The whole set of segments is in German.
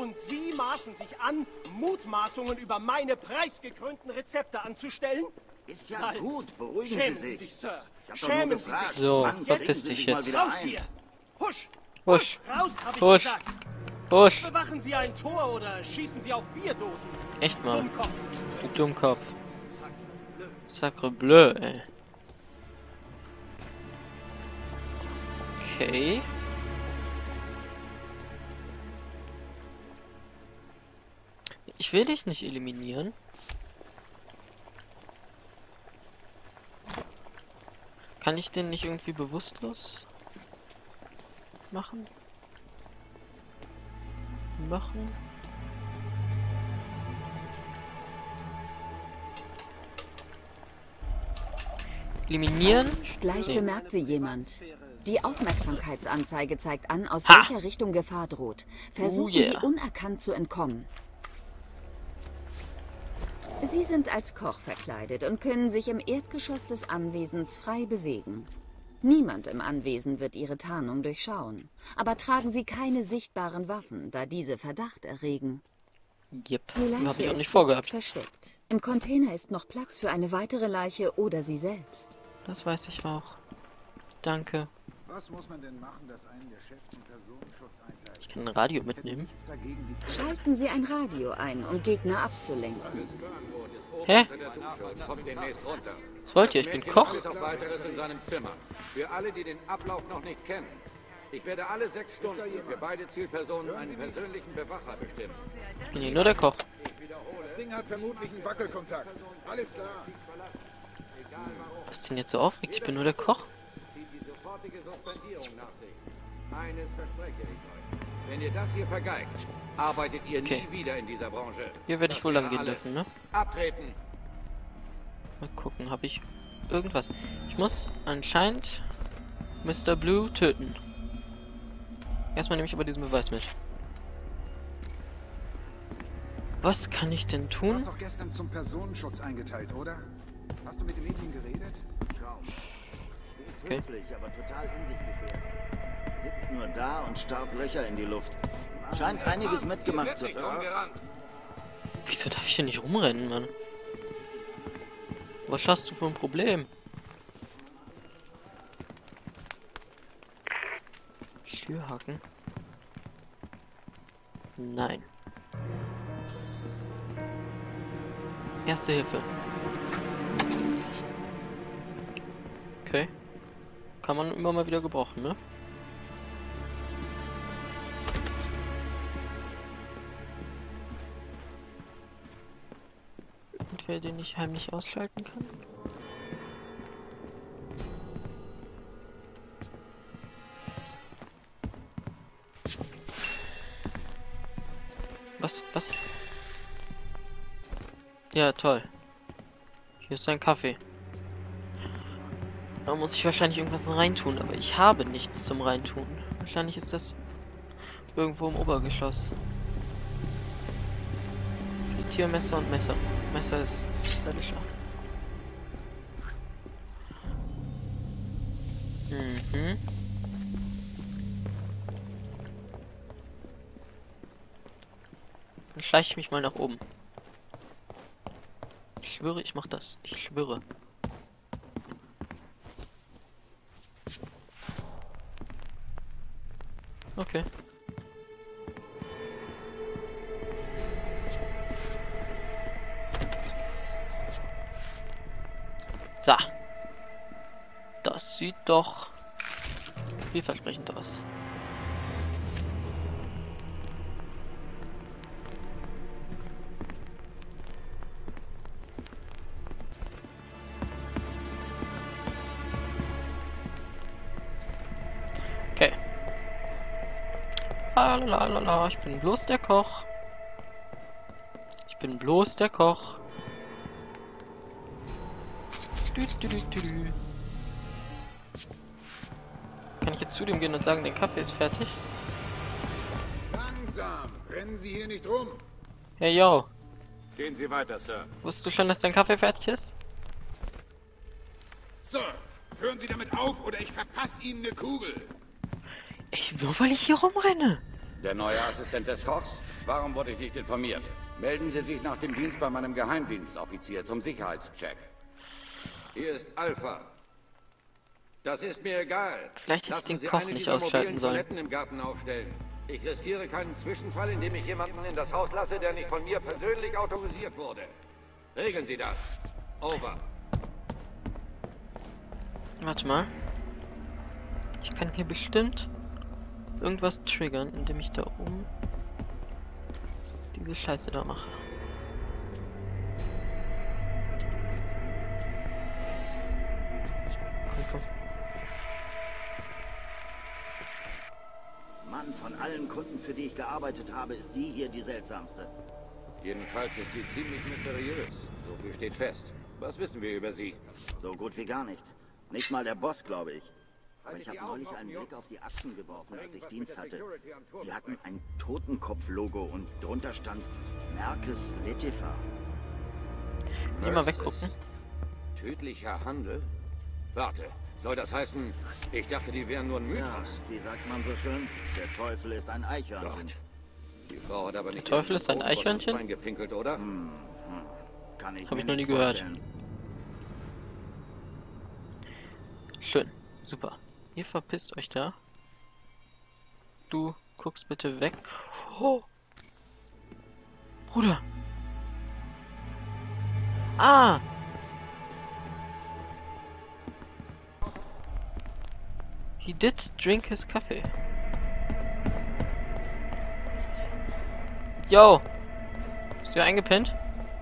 Und Sie maßen sich an, Mutmaßungen über meine preisgekrönten Rezepte anzustellen? Ist ja Salz. gut, beruhigen Schämen Sie Sie sich. sich, Sir. Ich hab doch nur Schämen Sie gefragt. sich. So, Mann, verpiss setzen Sie dich sich mal jetzt. wieder Raus ein. hier! Husch! Husch. Raus, hab ich Husch. gesagt! Husch. Bewachen Sie ein Tor oder schießen Sie auf Bierdosen? Echt mal. Dummkopf. Du Dummkopf. Sacre bleu, ey. Okay. Ich will dich nicht eliminieren. Kann ich den nicht irgendwie bewusstlos machen? Eliminieren? Gleich Nee. bemerkt sie jemand. Die Aufmerksamkeitsanzeige zeigt an, aus Ha! welcher Richtung Gefahr droht. Versuchen yeah. Sie unerkannt zu entkommen. Sie sind als Koch verkleidet und können sich im Erdgeschoss des Anwesens frei bewegen. Niemand im Anwesen wird Ihre Tarnung durchschauen. Aber tragen Sie keine sichtbaren Waffen, da diese Verdacht erregen. Yep. Die Leiche Hab ich auch ist nicht jetzt vorgehabt. versteckt. Im Container ist noch Platz für eine weitere Leiche oder Sie selbst. Das weiß ich auch. Danke. Was muss man denn machen, dass einen der Chef zum Personenschutz einteilt? Ich kann ein Radio mitnehmen. Nichts dagegen, die Schalten Sie ein Radio ein, um Gegner abzulenken. Hä? Kommt demnächst runter. Was wollt ihr? Ich bin Mädchen Koch. alles auf Weiteres in seinem Zimmer. Für alle, die den Ablauf noch nicht kennen. Ich werde alle 6 Stunden für beide Zielpersonen einen persönlichen Bewacher bestimmen. Ich bin hier nur der Koch. Das Ding hat vermutlich einen Wackelkontakt. Alles klar. Was ist denn jetzt so aufregt? Ich bin nur der Koch. Die sofortige Suspendierung nach sich. Eines verspreche ich euch. Wenn ihr das hier vergeigt, arbeitet ihr Okay. nie wieder in dieser Branche. Hier werde ich Das wohl wäre lang gehen alles. dürfen, ne? Abtreten! Mal gucken, habe ich irgendwas? Ich muss anscheinend Mr. Blue töten. Erstmal nehme ich aber diesen Beweis mit. Was kann ich denn Du tun? hast doch gestern zum Personenschutz eingeteilt, oder? Hast du mit dem Mädchen geredet? Kaum. Sie ist Okay. höflich, aber total in sich gekehrt. Sitzt nur da und starrt Löcher in die Luft. Scheint einiges mitgemacht zu haben. Wieso darf ich hier nicht rumrennen, Mann? Was hast du für ein Problem? Schürhaken? Nein. Erste Hilfe. Okay. Kann man immer mal wieder gebrauchen, ne? Irgendwer, den ich heimlich ausschalten kann? Was? Ja, toll. Hier ist ein Kaffee. Da muss ich wahrscheinlich irgendwas reintun, aber ich habe nichts zum Reintun. Wahrscheinlich ist das irgendwo im Obergeschoss. Tiermesser und Messer. Messer ist stylischer. Mhm. Dann schleiche ich mich mal nach oben. Ich schwöre, ich mach das. Ich schwöre. Okay. So. Das sieht doch vielversprechend aus. Okay. Lalalala, ich bin bloß der Koch. Ich bin bloß der Koch. Kann ich jetzt zu dem gehen und sagen, der Kaffee ist fertig? Langsam! Rennen Sie hier nicht rum! Hey, yo. Gehen Sie weiter, Sir. Wusstest du schon, dass dein Kaffee fertig ist? Sir, hören Sie damit auf oder ich verpasse Ihnen eine Kugel! Ey, nur weil ich hier rumrenne. Der neue Assistent des Kochs? Warum wurde ich nicht informiert? Melden Sie sich nach dem Dienst bei meinem Geheimdienstoffizier zum Sicherheitscheck. Hier ist Alpha. Das ist mir egal. Vielleicht hätte ich Lassen den Sie Koch eine nicht dieser ausschalten mobilen sollen. Toiletten im Garten aufstellen. Ich riskiere keinen Zwischenfall, indem ich jemanden in das Haus lasse, der nicht von mir persönlich autorisiert wurde. Regeln Sie das. Over. Warte mal. Ich kann hier bestimmt irgendwas triggern, indem ich da oben diese Scheiße da mache. Komm. Mann, von allen Kunden, für die ich gearbeitet habe, ist die hier die seltsamste. Jedenfalls ist sie ziemlich mysteriös. So viel steht fest. Was wissen wir über sie? So gut wie gar nichts. Nicht mal der Boss, glaube ich. Aber ich habe neulich einen Blick auf die Akten geworfen, als ich Dienst hatte. Die hatten ein Totenkopf-Logo und drunter stand Merkes Letifa. Will mal weggucken. Tödlicher Handel? Warte, soll das heißen, ich dachte, die wären nur ein Ja, Mythos? wie sagt man so schön? Der Teufel ist ein Eichhörnchen. Gott. Die Frau hat aber nicht... Der Teufel ist ein Eichhörnchen? ...eingepinkelt, oder? Kann ich Hab mir ich noch nie nicht gehört. vorstellen. Schön. Super. Ihr verpisst euch da. Du guckst bitte weg. Oh. Bruder. Ah. He did drink his coffee. Yo. Bist du eingepennt?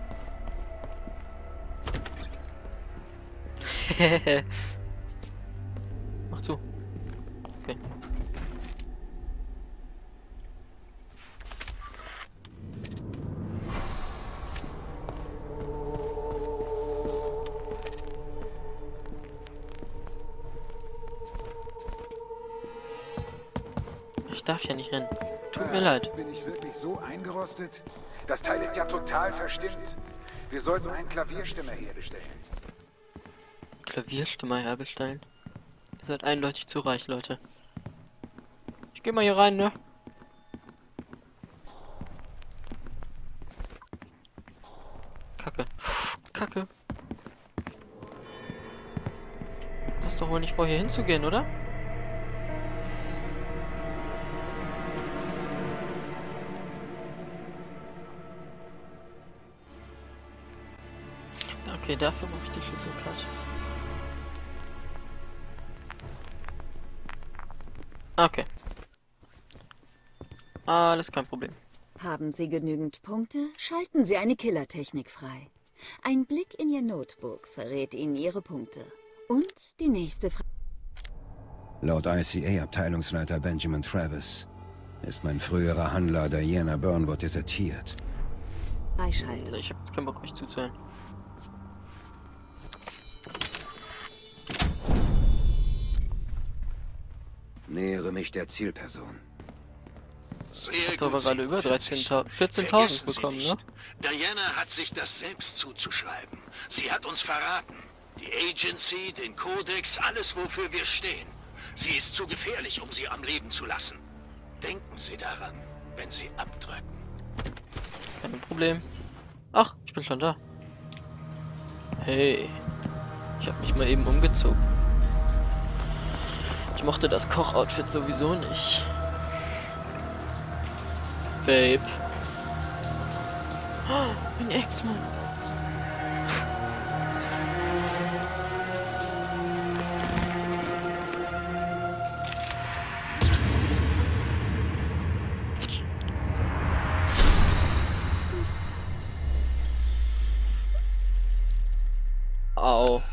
Mach zu. Okay. Ich darf ja nicht rennen. Tut mir leid. Bin ich wirklich so eingerostet? Das Teil ist ja total verstimmt. Wir sollten einen Klavierstimmer herbestellen. Klavierstimmer herbestellen. Ihr seid eindeutig zu reich, Leute. Ich geh mal hier rein, ne? Kacke. Kacke. Hast doch wohl nicht vor, hier hinzugehen, oder? Okay, dafür mache ich die Schlüsselkarte. Okay. Alles kein Problem. Haben Sie genügend Punkte? Schalten Sie eine Killertechnik frei. Ein Blick in Ihr Notebook verrät Ihnen Ihre Punkte. Und die nächste Frage. Laut ICA-Abteilungsleiter Benjamin Travis ist mein früherer Handler Diana Burnwood desertiert. Freischalten. Ich habe jetzt keinen Bock, euch zuzuhören. Nähere mich der Zielperson. Sehr Ich habe gut, gerade über 14.000 Vergessen Sie bekommen, ne? nicht, Diana hat sich das selbst zuzuschreiben. Sie hat uns verraten. Die Agency, den Kodex, alles, wofür wir stehen. Sie ist zu gefährlich, um sie am Leben zu lassen. Denken Sie daran, wenn Sie abdrücken. Kein Problem. Ach, ich bin schon da. Hey. Ich habe mich mal eben umgezogen. Ich mochte das Kochoutfit sowieso nicht. Babe. Oh, mein Ex-Mann. Au.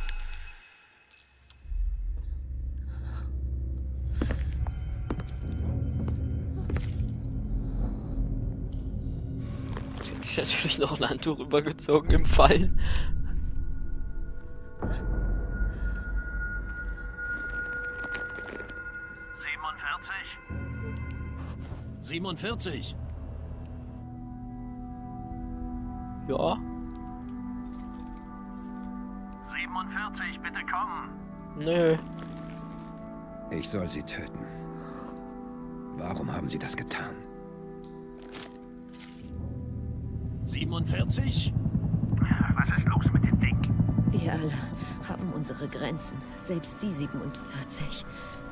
Ist natürlich noch ein Handtuch rübergezogen im Fall. »47. Ja. 47, bitte kommen. Nö. Ich soll sie töten. Warum haben sie das getan? 47? Was ist los mit dem Ding? Wir alle haben unsere Grenzen, selbst Sie 47.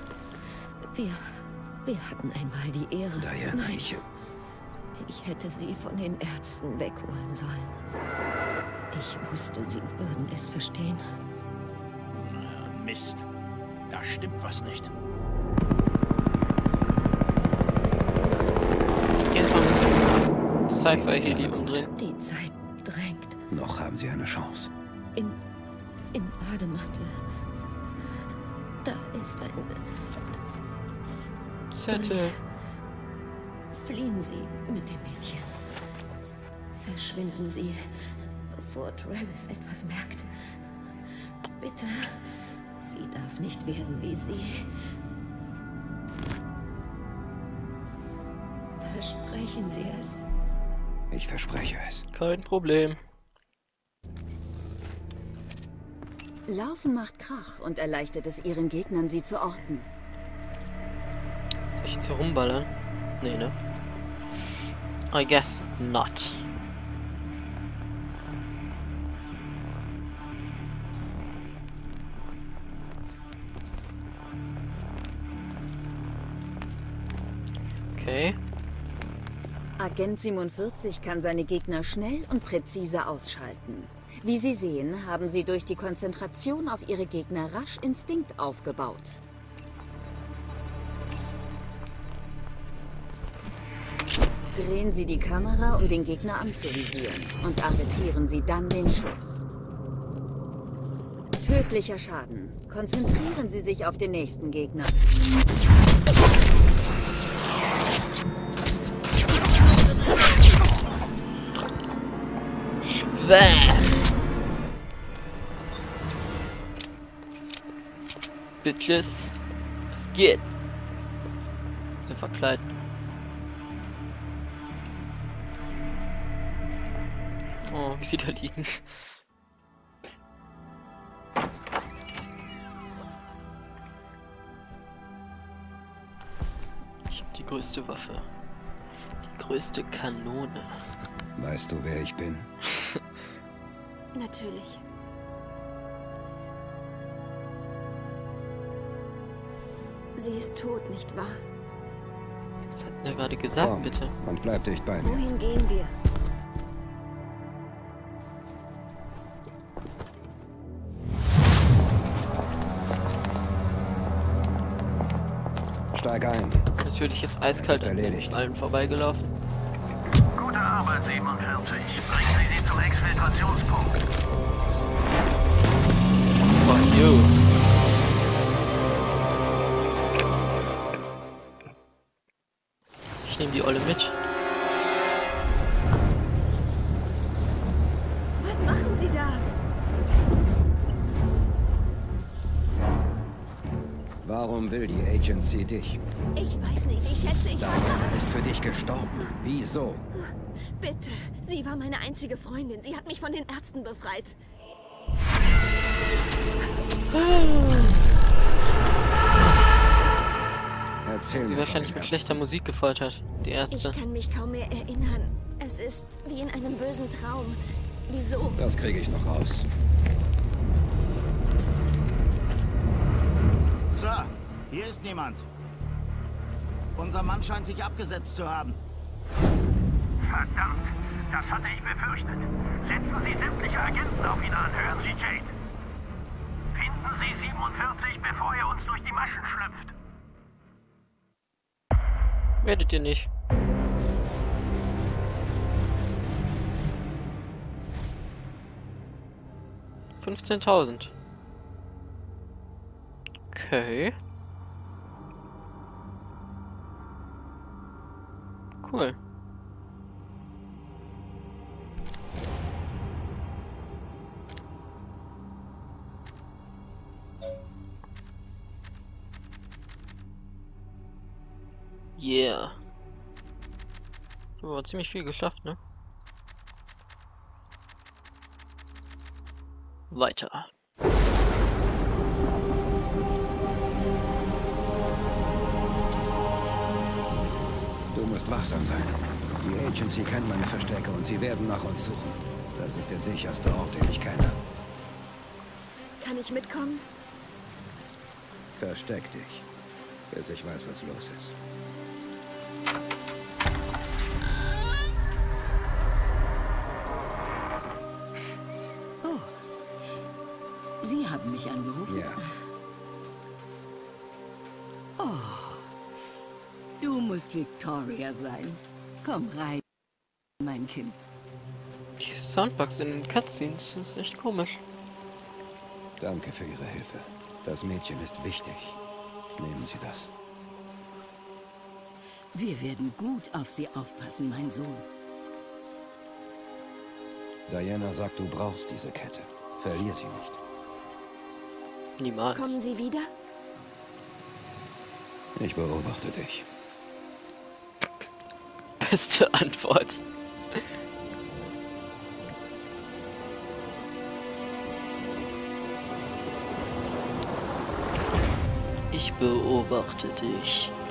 Wir hatten einmal die Ehre. Diana, Nein, ich hätte Sie von den Ärzten wegholen sollen. Ich wusste, Sie würden es verstehen. Mist. Da stimmt was nicht. Jetzt mal mit dem Sci-Fi-Heli umdrehen. Die Zeit drängt. Noch haben Sie eine Chance. Im Bademantel. Da ist ein... Zettel. Fliehen Sie mit dem Mädchen. Verschwinden Sie, bevor Travis etwas merkt. Bitte. Sie darf nicht werden wie Sie. Versprechen Sie es. Ich verspreche es. Kein Problem. Laufen macht Krach und erleichtert es ihren Gegnern, sie zu orten. Soll ich jetzt hier rumballern? Nee, ne? I guess not. Okay. Agent 47 kann seine Gegner schnell und präzise ausschalten. Wie Sie sehen, haben sie durch die Konzentration auf ihre Gegner rasch Instinkt aufgebaut. Drehen Sie die Kamera, um den Gegner anzuvisieren, und arretieren Sie dann den Schuss. Tödlicher Schaden. Konzentrieren Sie sich auf den nächsten Gegner. Bitches. Was geht? So verkleiden. Oh, wie sie da liegen. Ich habe die größte Waffe. Die größte Kanone. Weißt du, wer ich bin? Natürlich. Sie ist tot, nicht wahr? Was hat er gerade gesagt, Komm, bitte? und bleib dicht bei mir. Wohin gehen wir? Steig ein. Natürlich jetzt eiskalt ist an den erledigt. allen vorbeigelaufen. Gute Arbeit, 47. Bringen Sie sie zum Exfiltrationspunkt. Fuck you. Ich nehme die Olle mit. Was machen Sie da? Warum will die Agency dich? Ich weiß nicht, ich schätze, ich Diana ist für dich gestorben. Wieso? Bitte, sie war meine einzige Freundin. Sie hat mich von den Ärzten befreit. Erzähl Sie mir wahrscheinlich von den mit schlechter Musik gefoltert, die Ärzte. Ich kann mich kaum mehr erinnern. Es ist wie in einem bösen Traum. Wieso? Das kriege ich noch raus. Sir, hier ist niemand. Unser Mann scheint sich abgesetzt zu haben. Verdammt, das hatte ich befürchtet. Setzen Sie sämtliche Agenten auf ihn an, hören Sie, Jade. Finden Sie 47, bevor er uns durch die Maschen schlüpft. Werdet ihr nicht. $15.000. Okay. Cool. Yeah. Aber ziemlich viel geschafft, ne? Weiter. Du musst wachsam sein. Die Agency kennt meine Verstecke und sie werden nach uns suchen. Das ist der sicherste Ort, den ich kenne. Kann ich mitkommen? Versteck dich, bis ich weiß, was los ist. Oh. Sie haben mich angerufen? Ja. Oh. Du musst Victoria sein. Komm rein, mein Kind. Diese Soundbugs in den Cutscenes, das ist echt komisch. Danke für Ihre Hilfe. Das Mädchen ist wichtig. Nehmen Sie das. Wir werden gut auf sie aufpassen, mein Sohn. Diana sagt, du brauchst diese Kette. Verlier sie nicht. Niemals. Kommen Sie wieder? Ich beobachte dich. Beste Antwort. Ich beobachte dich.